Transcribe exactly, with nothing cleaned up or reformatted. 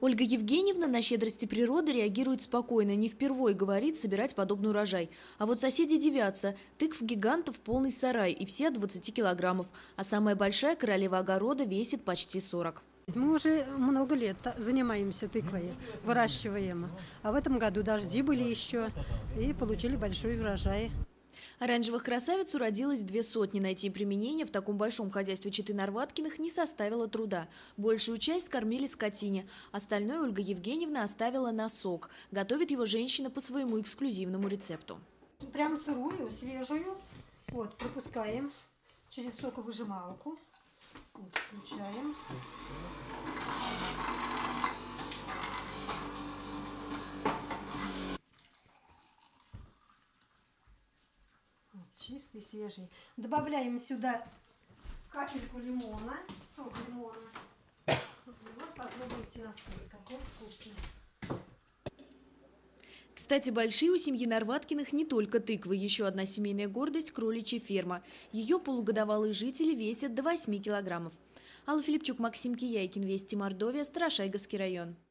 Ольга Евгеньевна на щедрости природы реагирует спокойно, не впервой говорит собирать подобный урожай. А вот соседи дивятся. Тыкв гигантов полный сарай и все от двадцати килограммов. А самая большая королева огорода весит почти сорок. Мы уже много лет занимаемся тыквой, выращиваем. А в этом году дожди были еще и получили большой урожай. Оранжевых красавиц уродилось две сотни. Найти применение в таком большом хозяйстве четы Нарваткиных не составило труда. Большую часть скормили скотине. Остальное Ольга Евгеньевна оставила на сок. Готовит его женщина по своему эксклюзивному рецепту. Прям сырую, свежую. Вот, пропускаем через соковыжималку. Вот, включаем. Вот, чистый, свежий. Добавляем сюда капельку лимона, сок лимона. Вот, попробуйте на вкус, какой вкусный. Кстати, большие у семьи Нарваткиных не только тыквы. Еще одна семейная гордость – кроличья ферма. Ее полугодовалые жители весят до восьми килограммов. Алла Филипчук, Максим Кияйкин, Вести Мордовия, Старошайговский район.